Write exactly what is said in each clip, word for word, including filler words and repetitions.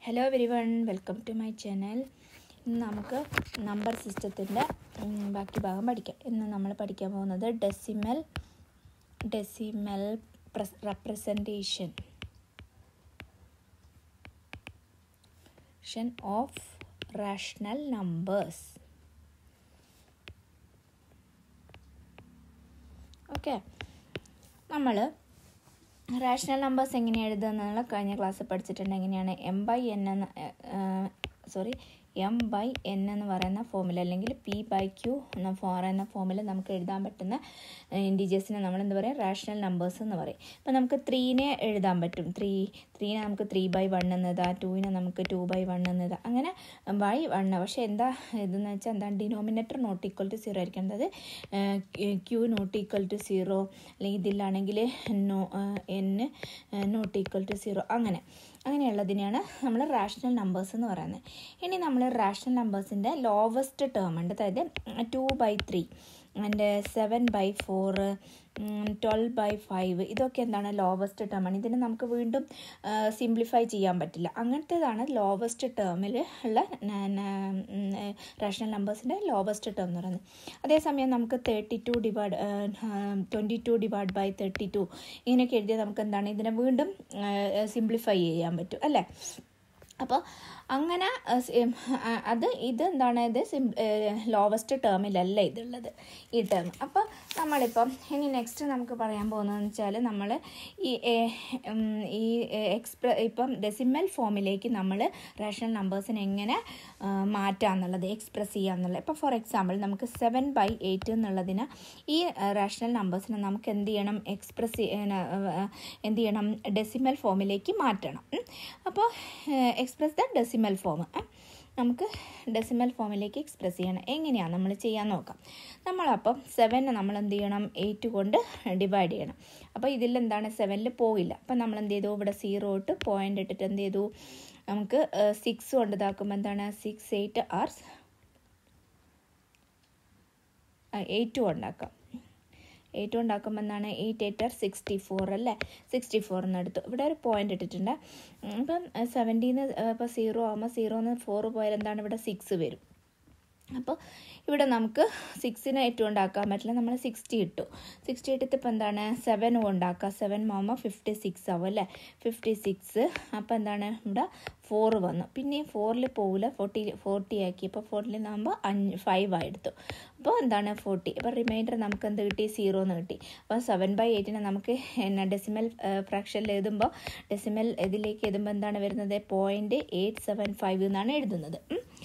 Hello everyone, welcome to my channel. ഇന്ന് നമുക്ക് number സിസ്റ്റത്തിൻ്റെ ബാക്കി ഭാഗം പഠിക്കാം. ഇന്ന് നമ്മൾ പഠിക്കാൻ പോകുന്നത് decimal decimal representation of rational numbers. Okay, നമ്മൾ റാഷണൽ നമ്പേഴ്സ് എങ്ങനെ എഴുതുക എന്നുള്ള കഴിഞ്ഞ ക്ലാസ്സിൽ പഠിച്ചിട്ടുണ്ട്. എങ്ങനെയാണ് എം ബൈ എൻ എന്ന സോറി എം ബൈ എൻ എന്ന് പറയുന്ന ഫോമിൽ അല്ലെങ്കിൽ പി ബൈ ക്യൂ എന്ന പറയുന്ന ഫോമിൽ നമുക്ക് എഴുതാൻ പറ്റുന്ന ഇൻറ്റീജേഴ്സിനെ നമ്മൾ എന്താ പറയുക, റാഷണൽ നമ്പേഴ്സ് എന്ന് പറയും. ഇപ്പോൾ നമുക്ക് ത്രീനെ എഴുതാൻ പറ്റും. ത്രീ ത്രീനെ നമുക്ക് ത്രീ ബൈ വൺ എന്നതാ, ടൂവിനെ നമുക്ക് ടു ബൈ വൺ എന്നതാ, അങ്ങനെ ബൈ വൺ. പക്ഷേ എന്താ ഇതെന്ന് വെച്ചാൽ എന്താ, denominator not equal to zero ആയിരിക്കും. അതായത് Q not equal to zero, അല്ലെങ്കിൽ ഇതിലാണെങ്കിൽ no N not equal to zero, അങ്ങനെ അങ്ങനെയുള്ളതിനെയാണ് നമ്മൾ റാഷണൽ നമ്പേഴ്സ് എന്ന് പറയുന്നത്. ഇനി നമ്മൾ റാഷണൽ നമ്പേഴ്സിൻ്റെ ലോവസ്റ്റ് ടേം ഉണ്ട്, അതായത് two by three and seven by four, twelve by five, ഇതൊക്കെ എന്താണ് ലോവസ്റ്റ് ടേമാണ്. ഇതിന് നമുക്ക് വീണ്ടും സിംപ്ലിഫൈ ചെയ്യാൻ പറ്റില്ല. അങ്ങനത്തേതാണ് ലോവസ്റ്റ് ടേമിൽ ഉള്ള റാഷണൽ നമ്പേഴ്സിൻ്റെ ലോവസ്റ്റ് ടേം എന്ന് പറയുന്നത്. അതേസമയം നമുക്ക് thirty two divide twenty two divide by thirty two ഇങ്ങനെയൊക്കെ എഴുതിയാൽ നമുക്ക് എന്താണ്, ഇതിനെ വീണ്ടും സിംപ്ലിഫൈ ചെയ്യാൻ പറ്റും അല്ലേ. അപ്പോൾ അങ്ങനെ അത് ഇത് എന്താണ്, ഇത് സിം ലോവസ്റ്റ് ടേമിലല്ല ഇതുള്ളത്, ഈ ടേം. അപ്പോൾ നമ്മളിപ്പം ഇനി നെക്സ്റ്റ് നമുക്ക് പറയാൻ പോകുന്നതെന്ന് വെച്ചാൽ നമ്മൾ ഈ ഈ എക്സ്പ്ര ഇപ്പം ഡെസിമൽ ഫോമിലേക്ക് നമ്മൾ റാഷണൽ നമ്പേഴ്സിനെ എങ്ങനെ മാറ്റാമെന്നുള്ളത്, എക്സ്പ്രസ് ചെയ്യാമെന്നുള്ളത്. ഇപ്പോൾ ഫോർ എക്സാമ്പിൾ നമുക്ക് സെവൻ ബൈ എയ്റ്റ് എന്നുള്ളതിന് ഈ റാഷണൽ നമ്പേഴ്സിനെ നമുക്ക് എന്ത് ചെയ്യണം, എക്സ്പ്രസ് എന്ത് ചെയ്യണം, ഡെസിമൽ ഫോമിലേക്ക് മാറ്റണം. അപ്പോൾ എക്സ്പ്രസ് ദ ഡെസിമൽ ഫോം, നമുക്ക് ഡെസിമൽ ഫോമിലേക്ക് എക്സ്പ്രസ് ചെയ്യണം. എങ്ങനെയാണ് നമ്മൾ ചെയ്യാൻ നോക്കാം. നമ്മളപ്പം സെവനെ നമ്മൾ എന്ത് ചെയ്യണം, എയ്റ്റ് കൊണ്ട് ഡിവൈഡ് ചെയ്യണം. അപ്പോൾ ഇതിൽ എന്താണ്, സെവനിൽ പോയില്ല. അപ്പം നമ്മൾ എന്ത് ചെയ്തു, ഇവിടെ സീറോ ഇട്ട് പോയിൻ്റ് ഇട്ടിട്ട് എന്ത് ചെയ്തു, നമുക്ക് സിക്സ് കൊണ്ട് ഇതാക്കുമ്പോൾ എന്താണ്, സിക്സ് എയ്റ്റ് ആർ എയ്റ്റ് കൊണ്ടാക്കാം. എയ്റ്റ് കൊണ്ടാക്കുമ്പോൾ എന്താണ്, eight eight are sixty four അല്ലേ, സിക്സ്റ്റി ഫോറിന് എടുത്തു. ഇവിടെ ഒരു പോയിൻ്റ് ഇട്ടിട്ടുണ്ട്. ഇപ്പം സെവൻറ്റീന്ന് ഇപ്പോൾ സീറോ ആകുമ്പോൾ സീറോന്ന് ഫോറ് പോയാൽ എന്താണ്, ഇവിടെ സിക്സ് വരും. അപ്പോൾ ഇവിടെ നമുക്ക് സിക്സിന് എയ്റ്റ് കൊണ്ടാക്കാൻ പറ്റില്ല, നമ്മൾ സിക്സ്റ്റി ഇട്ടു. സിക്സ്റ്റി ഇട്ടിട്ട് ഇപ്പോൾ എന്താണ്, സെവൻ കൊണ്ടാക്കുക. സെവൻ ആകുമ്പോൾ ഫിഫ്റ്റി സിക്സ് ആവും അല്ലേ, ഫിഫ്റ്റി സിക്സ്. അപ്പോൾ എന്താണ്, ഇവിടെ ഫോറ് വന്നു. പിന്നെ ഫോറിൽ പോകില്ല, ഫോർട്ടി ഫോർട്ടി ആക്കി. അപ്പോൾ ഫോർട്ടിൽ ആകുമ്പോൾ അഞ്ച് ഫൈവ് ആയെടുത്തു. അപ്പോൾ എന്താണ്, ഫോർട്ടി. അപ്പോൾ റിമൈൻഡർ നമുക്ക് എന്ത് കിട്ടി, സീറോ എന്ന് കിട്ടി. അപ്പോൾ സെവൻ ബൈ എയ്റ്റിനെ നമുക്ക് എന്നാ ഡെസിമൽ ഫ്രാക്ഷനിൽ എഴുതുമ്പോൾ, ഡെസിമൽ ഇതിലേക്ക് എഴുതുമ്പോൾ എന്താണ് വരുന്നത്, പോയിൻറ്റ് എയ്റ്റ് സെവൻ ഫൈവ് എന്നാണ് എഴുതുന്നത്.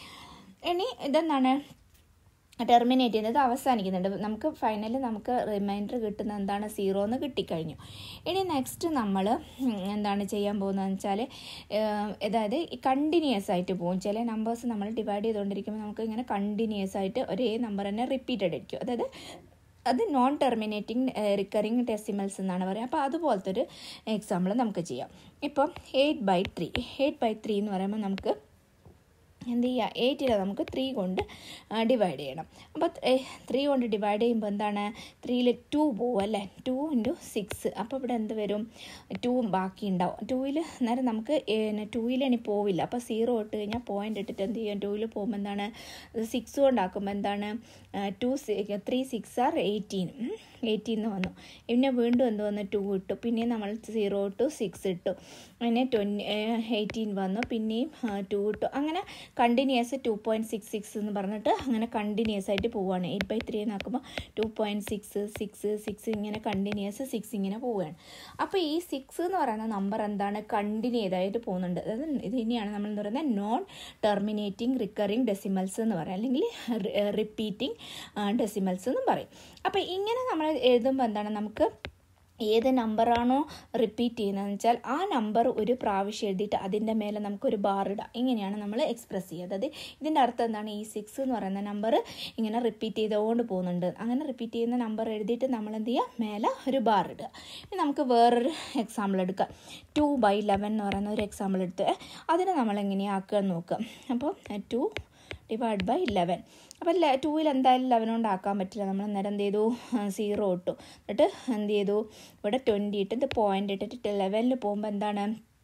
ഇനി ഇതെന്താണ്, ടെർമിനേറ്റ് ചെയ്യുന്നത് അവസാനിക്കുന്നുണ്ട്. നമുക്ക് ഫൈനലി നമുക്ക് റിമൈൻഡർ കിട്ടുന്ന എന്താണ്, സീറോ എന്ന് കിട്ടിക്കഴിഞ്ഞു. ഇനി നെക്സ്റ്റ് നമ്മൾ എന്താണ് ചെയ്യാൻ പോകുന്നതെന്ന് വെച്ചാൽ, അതായത് കണ്ടിന്യൂസ് ആയിട്ട് പോകും. ചില നമ്പേഴ്സ് നമ്മൾ ഡിവൈഡ് ചെയ്തുകൊണ്ടിരിക്കുമ്പോൾ നമുക്ക് ഇങ്ങനെ കണ്ടിന്യൂസ് ആയിട്ട് ഒരേ നമ്പർ തന്നെ റിപ്പീറ്റഡ് ആയിരിക്കും. അതായത് അത് നോൺ ടെർമിനേറ്റിംഗ് റിക്കറിങ് ഡെസിമൽസ് എന്നാണ് പറയുക. അപ്പോൾ അതുപോലത്തെ ഒരു എക്സാമ്പിൾ നമുക്ക് ചെയ്യാം. ഇപ്പം eight by three eight by three എന്ന് പറയുമ്പോൾ നമുക്ക് എന്ത് ചെയ്യുക, എയ്റ്റിനെ നമുക്ക് ത്രീ കൊണ്ട് ഡിവൈഡ് ചെയ്യണം. അപ്പോൾ ത്രീ കൊണ്ട് ഡിവൈഡ് ചെയ്യുമ്പോൾ എന്താണ്, ത്രീയിൽ ടു പോവും അല്ലേ, ടു ഇൻറ്റു സിക്സ്. അപ്പോൾ ഇവിടെ എന്ത് വരും, ടു ബാക്കി ഉണ്ടാവും. ടൂവിൽ നേരം നമുക്ക് ടൂയിൽ ഇനി പോവില്ല. അപ്പോൾ സീറോ ഇട്ട് കഴിഞ്ഞാൽ പോയിൻ്റ് ഇട്ടിട്ട് എന്ത് ചെയ്യും, ടൂവിൽ പോകുമ്പോൾ എന്താണ്, സിക്സ് കൊണ്ടാക്കുമ്പോൾ എന്താണ്, two three six are eighteen eighteen എന്ന് വന്നു. പിന്നെ വീണ്ടും എന്ത് വന്നു, ടു ഇട്ടു. പിന്നെയും നമ്മൾ സീറോ ഇട്ടു, സിക്സ് ഇട്ടു. പിന്നെ ട്വൻറ്റി എയ്റ്റീൻ വന്നു, പിന്നെയും ടു ഇട്ടു. അങ്ങനെ continuous two point six six എന്ന് പറഞ്ഞിട്ട് അങ്ങനെ കണ്ടിന്യൂസ് ആയിട്ട് പോവുകയാണ്. എയ്റ്റ് ബൈ ത്രീ എന്നാക്കുമ്പോൾ two point six six six ഇങ്ങനെ കണ്ടിന്യൂസ് സിക്സ് ഇങ്ങനെ പോവുകയാണ്. അപ്പോൾ ഈ സിക്സ് എന്ന് പറയുന്ന നമ്പർ എന്താണ്, കണ്ടിന്യൂസ് ആയിട്ട് പോകുന്നുണ്ട്. അതായത് ഇത് ഇനിയാണ് നമ്മൾ എന്ന് പറയുന്നത് നോൺ ടെർമിനേറ്റിംഗ് റിക്കറിങ് ഡെസിമൽസ് എന്ന് പറയാം, അല്ലെങ്കിൽ റിപ്പീറ്റിംഗ് ഡെസിമൽസ് എന്നും പറയും. അപ്പോൾ ഇങ്ങനെ നമ്മൾ എഴുതുമ്പോൾ എന്താണ്, നമുക്ക് ഏത് നമ്പറാണോ റിപ്പീറ്റ് ചെയ്യുന്നതെന്ന് വെച്ചാൽ ആ നമ്പർ ഒരു പ്രാവശ്യം എഴുതിയിട്ട് അതിൻ്റെ മേലെ നമുക്കൊരു ബാർ ഇടാം. ഇങ്ങനെയാണ് നമ്മൾ എക്സ്പ്രസ് ചെയ്യുക. അതായത് ഇതിൻ്റെ അർത്ഥം എന്താണ്, ഈ സിക്സ് എന്ന് പറയുന്ന നമ്പർ ഇങ്ങനെ റിപ്പീറ്റ് ചെയ്തുകൊണ്ട് പോകുന്നുണ്ട്. അങ്ങനെ റിപ്പീറ്റ് ചെയ്യുന്ന നമ്പർ എഴുതിയിട്ട് നമ്മൾ എന്ത് ചെയ്യുക, മേലെ ഒരു ബാർ ഇടുക. ഇനി നമുക്ക് വേറൊരു എക്സാമ്പിൾ എടുക്കാം. ടു ബൈ ലെവൻ എന്ന് പറയുന്ന ഒരു എക്സാമ്പിൾ എടുത്ത് അതിനെ നമ്മൾ എങ്ങനെയാണ് ആക്കുക എന്ന് നോക്കാം. അപ്പോൾ ടു ഡിവൈഡ് ബൈ ലെവൻ. അപ്പം ടൂവിൽ എന്തായാലും ലെവൻ കൊണ്ട് ആക്കാൻ പറ്റില്ല. നമ്മൾ അന്നേരം എന്ത് ചെയ്തു, സീറോ ഇട്ടു. എന്നിട്ട് എന്ത് ചെയ്തു, ഇവിടെ ട്വൻറ്റി ഇട്ട് ഇത് പോയിൻ്റ് ഇട്ടിട്ട് ലെവനിൽ പോകുമ്പോൾ എന്താണ്,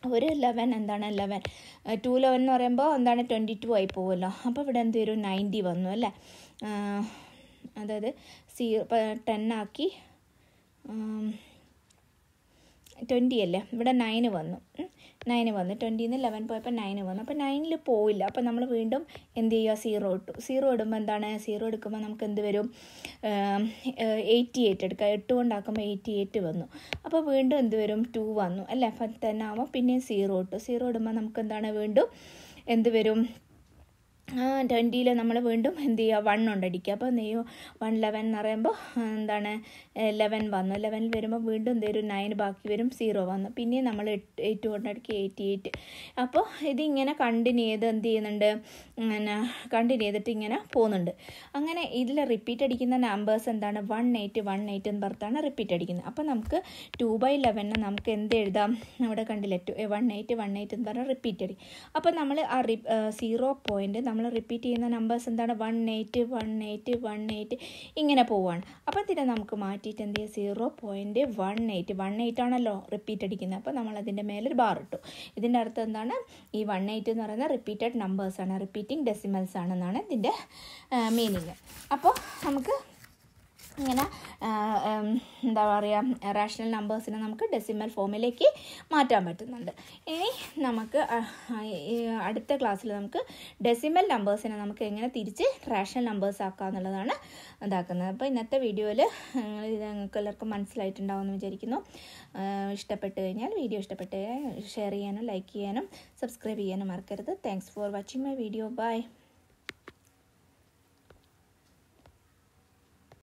ഒരു ലെവൻ എന്താണ് ലെവൻ ടു ലെവൻ എന്ന് പറയുമ്പോൾ എന്താണ് ട്വൻറ്റി ടു ആയി പോകുമല്ലോ. അപ്പോൾ ഇവിടെ എന്ത് വരും നയൻറ്റി വന്നു അല്ലേ. അതായത് സീ ടെൻ ആക്കി ട്വൻറ്റി അല്ലേ, ഇവിടെ നയന് വന്നു നയന് വന്നു ട്വൻറ്റിന്ന് ലെവൻ പോയപ്പോൾ നയന് വന്നു. അപ്പോൾ നയനിൽ പോയില്ല. അപ്പോൾ നമ്മൾ വീണ്ടും എന്ത് ചെയ്യുക, സീറോ ഇട്ടു. സീറോ ഇടുമ്പോൾ എന്താണ്, സീറോ എടുക്കുമ്പോൾ നമുക്ക് എന്ത് വരും, എയ്റ്റി എയ്റ്റ് എടുക്കുക. എട്ട് കൊണ്ടാക്കുമ്പോൾ എയ്റ്റി എയ്റ്റ് വന്നു. അപ്പോൾ വീണ്ടും എന്ത് വരും, ടു വന്നു അല്ലേ. അപ്പം തന്നെ ആകുമ്പോൾ പിന്നെയും സീറോ ഇട്ടു. സീറോ ഇടുമ്പോൾ നമുക്ക് എന്താണ് വീണ്ടും എന്ത് വരും, ട്വൻറ്റിയിൽ നമ്മൾ വീണ്ടും എന്ത് ചെയ്യുക, വൺ കൊണ്ടടിക്കുക. അപ്പോൾ എന്ത് ചെയ്യും, വൺ ലെവൻ എന്ന് പറയുമ്പോൾ എന്താണ് ലെവൻ വന്നു. ലെവനിൽ വരുമ്പോൾ വീണ്ടും എന്ത് വരും, നയൻ ബാക്കി വരും, സീറോ വന്നു. പിന്നെയും നമ്മൾ എട്ട് എയ്റ്റ് കൊണ്ടടിക്കുക, എയ്റ്റി എയ്റ്റ്. അപ്പോൾ ഇതിങ്ങനെ കണ്ടിന്യൂ ചെയ്ത് എന്ത് ചെയ്യുന്നുണ്ട്, പിന്നെ കണ്ടിന്യൂ ചെയ്തിട്ട് ഇങ്ങനെ പോകുന്നുണ്ട്. അങ്ങനെ ഇതിൽ റിപ്പീറ്റ് അടിക്കുന്ന നമ്പേഴ്സ് എന്താണ്, വൺ എയ്റ്റ് വൺ എയ്റ്റ് എന്ന് പറഞ്ഞാണ് റിപ്പീറ്റ് അടിക്കുന്നത്. അപ്പോൾ നമുക്ക് ടു ബൈ ലെവന് നമുക്ക് എന്ത് എഴുതാം, അവിടെ കണ്ടില്ല, two one eight one eight എന്ന് പറഞ്ഞാൽ റിപ്പീറ്റ് അടിക്കും. അപ്പോൾ നമ്മൾ ആ റി സീറോ പോയിൻറ്റ് നമ്മൾ റിപ്പീറ്റ് ചെയ്യുന്ന നമ്പേഴ്സ് എന്താണ്, one eight one eight one eight ഇങ്ങനെ പോവുകയാണ്. അപ്പോൾ ഇതിനെ നമുക്ക് മാറ്റിയിട്ട് എന്ത് ചെയ്യുക, zero point one eight one eight ആണല്ലോ റിപ്പീറ്റ് അടിക്കുന്നത്. അപ്പോൾ നമ്മൾ അതിൻ്റെ മേലൊരു ബാർ ഇട്ടു. ഇതിൻ്റെ അർത്ഥം എന്താണ്, ഈ വൺ എയ്റ്റ് എന്ന് പറയുന്നത് റിപ്പീറ്റഡ് നമ്പേഴ്സാണ്, റിപ്പീറ്റിംഗ് ഡെസിമൽസ് ആണെന്നാണ് ഇതിൻ്റെ മീനിങ്. അപ്പോൾ നമുക്ക് ഇങ്ങനെ എന്താ പറയുക, റാഷണൽ നമ്പേഴ്സിനെ നമുക്ക് ഡെസിമൽ ഫോമിലേക്ക് മാറ്റാൻ പറ്റുന്നുണ്ട്. ഇനി നമുക്ക് അടുത്ത ക്ലാസ്സിൽ നമുക്ക് ഡെസിമൽ നമ്പേഴ്സിനെ നമുക്ക് എങ്ങനെ തിരിച്ച് റാഷണൽ നമ്പേഴ്സ് ആക്കുക എന്നുള്ളതാണ് ഇതാക്കുന്നത്. അപ്പോൾ ഇന്നത്തെ വീഡിയോയിൽ നിങ്ങൾക്ക് എല്ലാവർക്കും മനസ്സിലായിട്ടുണ്ടാവുമെന്ന് വിചാരിക്കുന്നു. ഇഷ്ടപ്പെട്ട് കഴിഞ്ഞാൽ വീഡിയോ ഇഷ്ടപ്പെട്ട് ഷെയർ ചെയ്യാനും ലൈക്ക് ചെയ്യാനും സബ്സ്ക്രൈബ് ചെയ്യാനും മറക്കരുത്. Thanks for watching my video. By.